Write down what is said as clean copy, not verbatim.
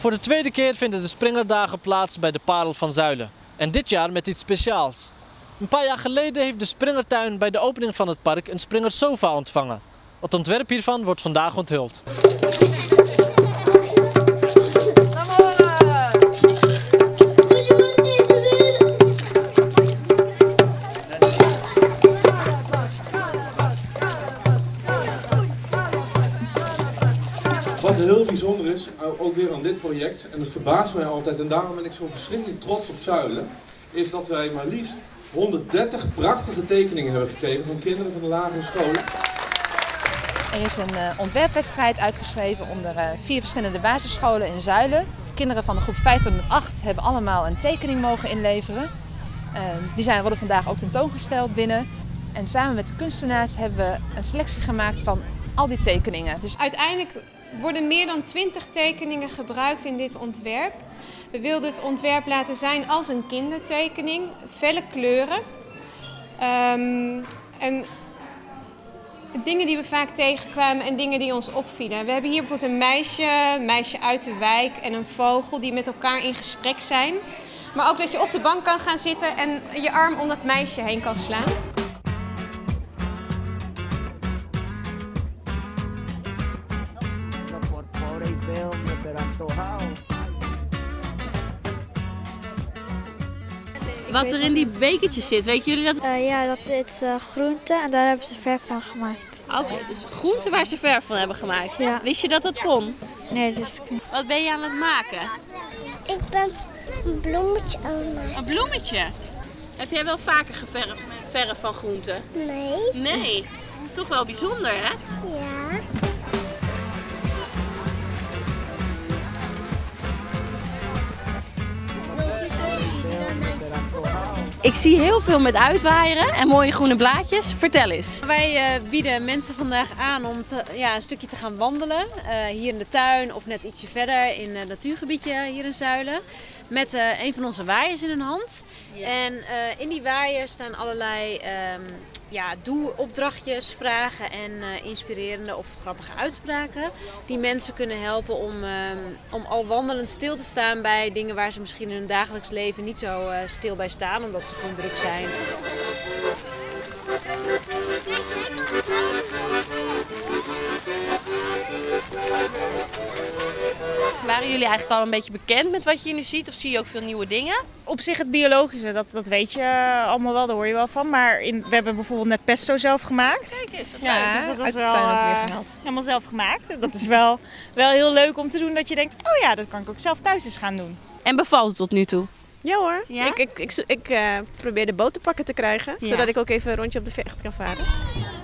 Voor de tweede keer vinden de Springerdagen plaats bij de Parel van Zuilen. En dit jaar met iets speciaals. Een paar jaar geleden heeft de Springertuin bij de opening van het park een Springersofa ontvangen. Het ontwerp hiervan wordt vandaag onthuld. Wat heel bijzonder is, ook weer aan dit project, en dat verbaast mij altijd en daarom ben ik zo verschrikkelijk trots op Zuilen, is dat wij maar liefst 130 prachtige tekeningen hebben gekregen van kinderen van de lagere scholen. Er is een ontwerpwedstrijd uitgeschreven onder 4 verschillende basisscholen in Zuilen. Kinderen van de groep 5 tot en met 8 hebben allemaal een tekening mogen inleveren. Die worden vandaag ook tentoongesteld binnen. En samen met de kunstenaars hebben we een selectie gemaakt van al die tekeningen. Dus uiteindelijk worden meer dan 20 tekeningen gebruikt in dit ontwerp. We wilden het ontwerp laten zijn als een kindertekening, felle kleuren. En de dingen die we vaak tegenkwamen en dingen die ons opvielen. We hebben hier bijvoorbeeld een meisje uit de wijk en een vogel die met elkaar in gesprek zijn. Maar ook dat je op de bank kan gaan zitten en je arm om dat meisje heen kan slaan. Wat er in die bekertjes zit, weten jullie dat? Ja, dat is groente en daar hebben ze verf van gemaakt. Oké, dus groente waar ze verf van hebben gemaakt. Ja. Wist je dat dat kon? Nee, dat is niet. Wat ben je aan het maken? Ik ben een bloemetje aan het maken. Een bloemetje? Heb jij wel vaker geverfd met verf van groente? Nee. Nee, dat is toch wel bijzonder, hè? Ja. Ik zie heel veel met uitwaaieren en mooie groene blaadjes. Vertel eens. Wij bieden mensen vandaag aan om een stukje te gaan wandelen. Hier in de tuin of net ietsje verder in het natuurgebiedje hier in Zuilen. Met een van onze waaiers in hun hand. Ja. En in die waaier staan allerlei doe-opdrachtjes, vragen en inspirerende of grappige uitspraken. Die mensen kunnen helpen om al wandelend stil te staan bij dingen waar ze misschien in hun dagelijks leven niet zo stil bij staan. Omdat ze gewoon druk zijn. Waren jullie eigenlijk al een beetje bekend met wat je hier nu ziet? Of zie je ook veel nieuwe dingen? Op zich het biologische, dat weet je allemaal wel, daar hoor je wel van. Maar we hebben bijvoorbeeld net pesto zelf gemaakt. Kijk eens, wat ja, leuk. Dus dat was uit de wel tuin ook weer gehaald. helemaal zelf gemaakt. Dat is wel heel leuk om te doen, dat je denkt, oh ja, dat kan ik ook zelf thuis eens gaan doen. En bevalt het tot nu toe? Ja hoor, Ja? ik probeer de boot te pakken te krijgen, Ja. zodat ik ook even een rondje op de vecht kan varen.